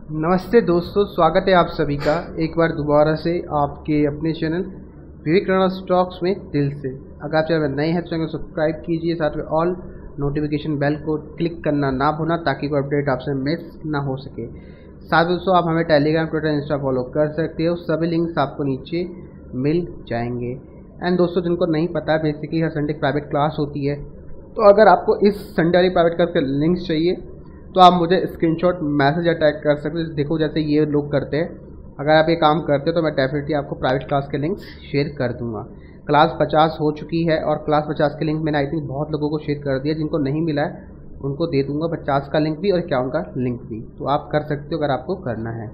नमस्ते दोस्तों, स्वागत है आप सभी का एक बार दोबारा से आपके अपने चैनल विवेक राणा स्टॉक्स में दिल से। अगर आप चैनल में नए हैं तो चैनल को सब्सक्राइब कीजिए, साथ में ऑल नोटिफिकेशन बेल को क्लिक करना ना भूलना ताकि कोई अपडेट आपसे मिस ना हो सके। साथ में दोस्तों आप हमें टेलीग्राम, ट्विटर, इंस्टा फॉलो कर सकते हो, सभी लिंक्स आपको नीचे मिल जाएंगे। एंड दोस्तों जिनको नहीं पता, बेसिकली हर संडे प्राइवेट क्लास होती है, तो अगर आपको इस संडे वाली प्राइवेट क्लास के लिंक्स चाहिए तो आप मुझे स्क्रीनशॉट मैसेज अटैच कर सकते हो। देखो जैसे ये लोग करते हैं, अगर आप ये काम करते हो तो मैं डेफिनेटली आपको प्राइवेट क्लास के लिंक्स शेयर कर दूंगा। क्लास 50 हो चुकी है और क्लास 50 के लिंक मैंने आई थिंक बहुत लोगों को शेयर कर दिया। जिनको नहीं मिला है उनको दे दूंगा 50 का लिंक भी और 51 का लिंक भी, तो आप कर सकते हो अगर आपको करना है।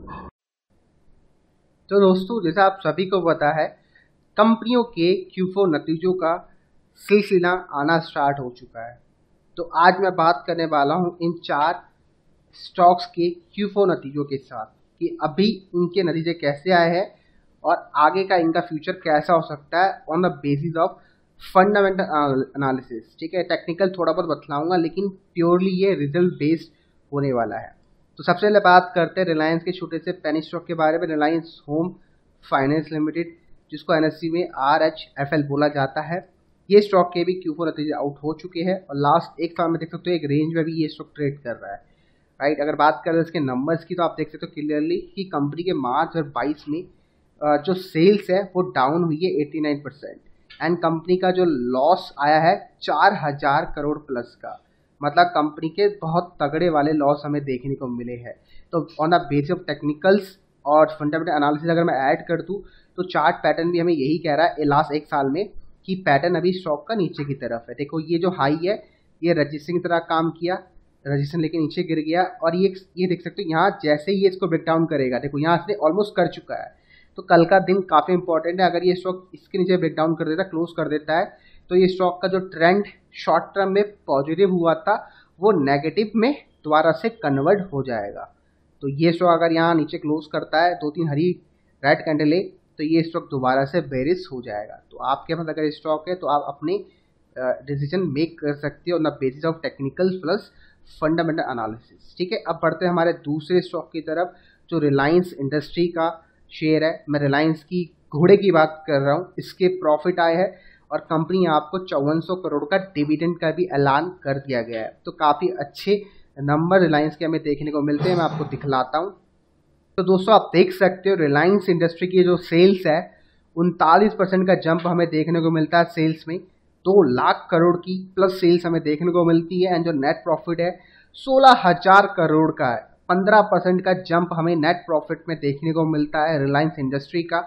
तो दोस्तों जैसा आप सभी को पता है, कंपनियों के Q4 नतीजों का सिलसिला आना स्टार्ट हो चुका है। तो आज मैं बात करने वाला हूं इन 4 स्टॉक्स के Q4 नतीजों के साथ कि अभी इनके नतीजे कैसे आए हैं और आगे का इनका फ्यूचर कैसा हो सकता है on the basis of fundamental analysis. ठीक है, टेक्निकल थोड़ा बहुत बतलाऊंगा लेकिन प्योरली ये रिजल्ट बेस्ड होने वाला है। तो सबसे पहले बात करते हैं रिलायंस के छोटे से पेनी स्टॉक के बारे में। रिलायंस होम फाइनेंस लिमिटेड, जिसको एनएससी में RHFL बोला जाता है, ये स्टॉक के भी Q4 नतीजे आउट हो चुके हैं और लास्ट एक साल में देख सकते हो एक रेंज में भी ये स्टॉक ट्रेड कर रहा है। राइट, अगर बात करें इसके नंबर्स की तो आप देख सकते हो क्लियरली कि कंपनी के मार्च और 22 में जो सेल्स है वो डाउन हुई है 89% एंड कंपनी का जो लॉस आया है 4000 करोड़ प्लस का। मतलब कंपनी के बहुत तगड़े वाले लॉस हमें देखने को मिले हैं। तो on the basis of technicals और फंडामेंटल एनालिसिस अगर मैं ऐड कर दूँ तो चार्ट पैटर्न भी हमें यही कह रहा है लास्ट एक साल में कि पैटर्न अभी स्टॉक का नीचे की तरफ है। देखो ये जो हाई है ये रजिस्ट्रेशन की तरह काम किया, रजिस्ट्रेशन लेके नीचे गिर गया और ये देख सकते हो यहाँ जैसे ही ये इसको ब्रेक डाउन करेगा, देखो यहाँ से ऑलमोस्ट कर चुका है। तो कल का दिन काफ़ी इंपॉर्टेंट है। अगर ये स्टॉक इसके नीचे ब्रेक डाउन कर देता, क्लोज कर देता है, तो ये स्टॉक का जो ट्रेंड शॉर्ट टर्म में पॉजिटिव हुआ था वो नेगेटिव में दोबारा से कन्वर्ट हो जाएगा। तो ये स्टॉक अगर यहाँ नीचे क्लोज करता है, 2-3 हरी रेड कैंडल है, तो ये स्टॉक दोबारा से बेरिश हो जाएगा। तो आपके पास अगर स्टॉक है तो आप अपने डिसीजन मेक कर सकते हो on the basis of technical plus fundamental analysis. ठीक है, अब बढ़ते हैं हमारे दूसरे स्टॉक की तरफ जो रिलायंस इंडस्ट्री का शेयर है। मैं रिलायंस की घोड़े की बात कर रहा हूँ। इसके प्रॉफिट आए हैं और कंपनी आपको 5400 करोड़ का डिविडेंड का भी ऐलान कर दिया गया है। तो काफ़ी अच्छे नंबर रिलायंस के हमें देखने को मिलते हैं। मैं आपको दिखलाता हूँ। तो दोस्तों आप देख सकते हो रिलायंस इंडस्ट्री की जो सेल्स है 39% का जंप हमें देखने को मिलता है। सेल्स में 2 लाख करोड़ की प्लस सेल्स हमें देखने को मिलती है एंड जो नेट प्रॉफिट है 16,000 करोड़ का है। 15% का जंप हमें नेट प्रॉफिट में देखने को मिलता है रिलायंस इंडस्ट्री का।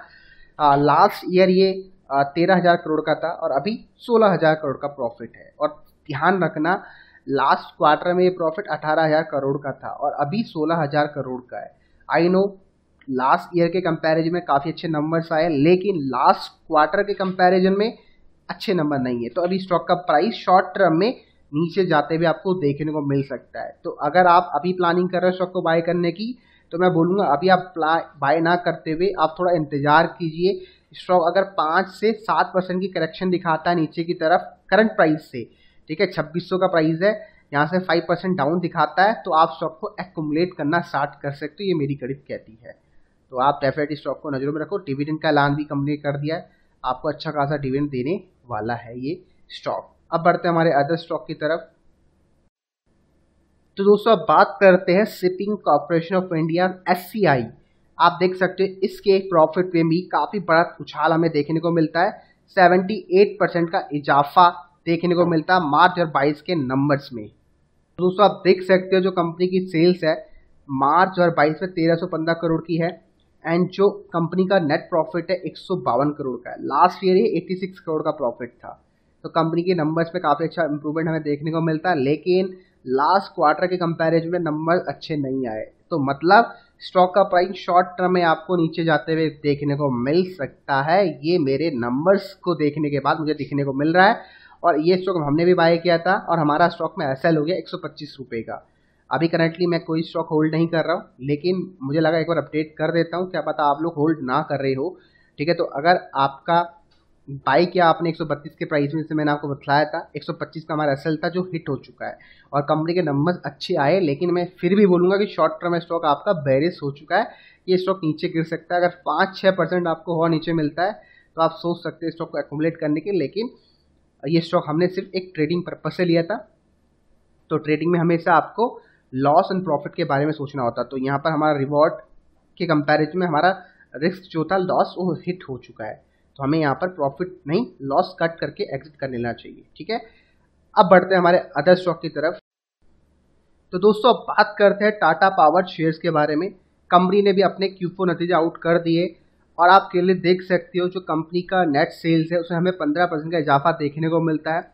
लास्ट ईयर ये 13,000 करोड़ का था और अभी 16,000 करोड़ का प्रॉफिट है। और ध्यान रखना लास्ट क्वार्टर में ये प्रॉफिट 18,000 करोड़ का था और अभी 16,000 करोड़ का है। आई नो लास्ट ईयर के कंपैरिजन में काफ़ी अच्छे नंबर्स आए, लेकिन लास्ट क्वार्टर के कंपैरिजन में अच्छे नंबर नहीं है। तो अभी स्टॉक का प्राइस शॉर्ट टर्म में नीचे जाते हुए आपको देखने को मिल सकता है। तो अगर आप अभी प्लानिंग कर रहे हो स्टॉक को बाय करने की, तो मैं बोलूँगा अभी आप बाय ना करते हुए आप थोड़ा इंतजार कीजिए। स्टॉक अगर 5 से 7% की करेक्शन दिखाता है नीचे की तरफ करंट प्राइस से, ठीक है, 2600 का प्राइस है, यहाँ से 5% डाउन दिखाता है, तो आप स्टॉक को एक्युमुलेट करना स्टार्ट कर सकते हो। ये मेरी गणित कहती है। तो आप डेफिनेटली स्टॉक को नजरों में रखो। डिविडेंड का ऐलान भी कंपनी कर दिया है, आपको अच्छा खासा डिविडेंड देने वाला है ये स्टॉक। अब बढ़ते हैं हमारे अदर स्टॉक की तरफ। तो दोस्तों अब बात करते हैं shipping corporation of India SCI। आप देख सकते हो इसके प्रॉफिट में भी काफी बड़ा उछाल हमें देखने को मिलता है। 78% का इजाफा देखने को मिलता है मार्च और 22 के नंबर्स में। तो दोस्तों आप देख सकते हो जो कंपनी की सेल्स है मार्च और 22 में 1315 करोड़ की है एंड जो कंपनी का नेट प्रॉफिट है 152 करोड़ का है। लास्ट ईयर ये 86 करोड़ का प्रॉफिट था। तो कंपनी के नंबर्स में काफ़ी अच्छा इंप्रूवमेंट हमें देखने को मिलता है, लेकिन लास्ट क्वार्टर के कंपैरिजन में नंबर अच्छे नहीं आए। तो मतलब स्टॉक का प्राइस शॉर्ट टर्म में आपको नीचे जाते हुए देखने को मिल सकता है। ये मेरे नंबर्स को देखने के बाद मुझे दिखने को मिल रहा है और ये स्टॉक हमने भी बाय किया था और हमारा स्टॉक में SL हो गया 125 रुपये का। अभी करंटली मैं कोई स्टॉक होल्ड नहीं कर रहा हूँ, लेकिन मुझे लगा एक बार अपडेट कर देता हूँ, क्या पता आप लोग होल्ड ना कर रहे हो। ठीक है, तो अगर आपका बाई किया आपने 132 के प्राइस में, जैसे मैंने आपको बताया था 125 का हमारा एसएल था जो हिट हो चुका है और कंपनी के नंबर्स अच्छे आए, लेकिन मैं फिर भी बोलूँगा कि शॉर्ट टर्म स्टॉक आपका बेरिश हो चुका है, ये स्टॉक नीचे गिर सकता है। अगर 5-6% आपको और नीचे मिलता है तो आप सोच सकते हैं स्टॉक को एक्यूमुलेट करने के, लेकिन ये स्टॉक हमने सिर्फ एक ट्रेडिंग पर्पज से लिया था। तो ट्रेडिंग में हमेशा आपको लॉस एंड प्रॉफिट के बारे में सोचना होता, तो यहाँ पर हमारा रिवॉर्ड के कंपैरिजन में हमारा रिस्क जो था लॉस वो हिट हो चुका है, तो हमें यहाँ पर प्रॉफिट नहीं लॉस कट करके एग्जिट कर लेना चाहिए, ठीक है। अब बढ़ते हैं हमारे अदर स्टॉक की तरफ। तो दोस्तों अब बात करते हैं टाटा पावर शेयर्स के बारे में। कंपनी ने भी अपने Q4 नतीजे आउट कर दिए और आप के लिए देख सकते हो जो कंपनी का नेट सेल्स है उसमें हमें 15% का इजाफा देखने को मिलता है।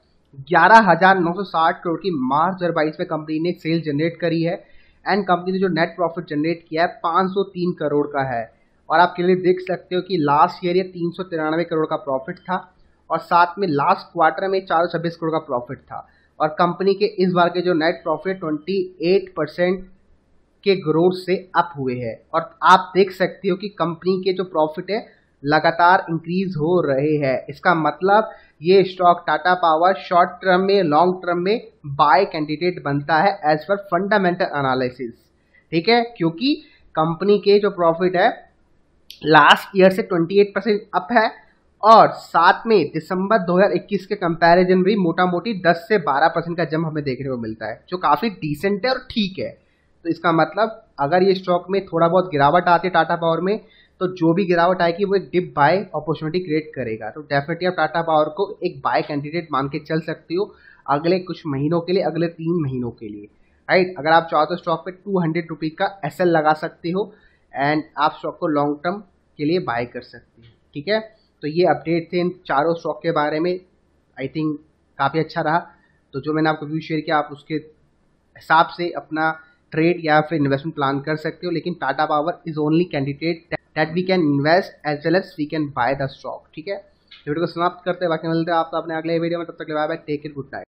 11,960 करोड़ की मार्च 2022 में कंपनी ने सेल जनरेट करी है एंड कंपनी ने जो नेट प्रॉफिट जनरेट किया है 503 करोड़ का है। और आप क्लियरली देख सकते हो कि लास्ट ईयर ये 393 करोड़ का प्रॉफिट था और साथ में लास्ट क्वार्टर में 426 करोड़ का प्रॉफिट था। और कंपनी के इस बार के जो नेट प्रॉफिट 28% के ग्रोथ से अप हुए हैं और आप देख सकते हो कि कंपनी के जो प्रॉफिट है लगातार इंक्रीज हो रहे हैं। इसका मतलब ये stock Tata power short term में लॉन्ग टर्म में बाय कैंडिडेट बनता है एज पर फंडामेंटल एनालिसिस, ठीक है, क्योंकि कंपनी के जो प्रॉफिट है लास्ट ईयर से 28% अप है और साथ में दिसंबर 2021 के कंपैरिजन भी मोटा मोटी 10 से 12% का जंप हमें देखने को मिलता है, जो काफ़ी डिसेंट है और ठीक है। तो इसका मतलब अगर ये स्टॉक में थोड़ा बहुत गिरावट आती है टाटा पावर में, तो जो भी गिरावट आएगी वो एक डिप बाय अपॉर्चुनिटी क्रिएट करेगा। तो डेफिनेटली आप टाटा पावर को एक बाय कैंडिडेट मान के चल सकते हो अगले कुछ महीनों के लिए, अगले 3 महीनों के लिए, राइट। अगर आप चाहो तो स्टॉक पे 200 रुपीज़ का एसएल लगा सकते हो एंड आप स्टॉक को लॉन्ग टर्म के लिए बाय कर सकते हो, ठीक है। तो ये अपडेट थे इन चारों स्टॉक के बारे में, आई थिंक काफ़ी अच्छा रहा। तो जो मैंने आपको व्यू शेयर किया आप उसके हिसाब से अपना ट्रेड या फिर इन्वेस्टमेंट प्लान कर सकते हो, लेकिन Tata power is only candidate that we can invest as well as we can buy the stock, ठीक है। वीडियो को समाप्त करते हैं, बाकी मिलते हैं आपको अपने अगले वीडियो में, तब तक bye bye, take it, good night.